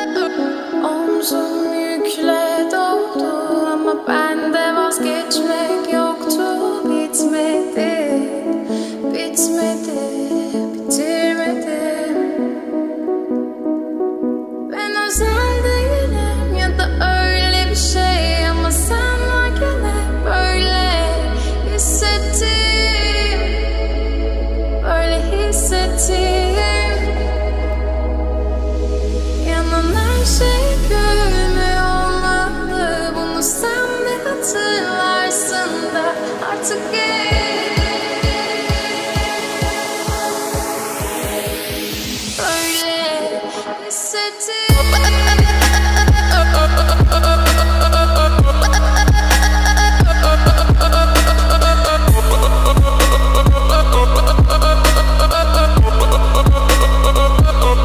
Omzum yükle doldu ama bende vazgeçmek yoktu. Bitmedi, bitmedi, bitirmedim. Ben özel değilim ya da öyle bir şey, ama sen varken hep böyle hissettim, böyle hissettim. Yanan her şey gülmüyor olmalı, bunu sen de hatırlarsın da artık böyle hissettim.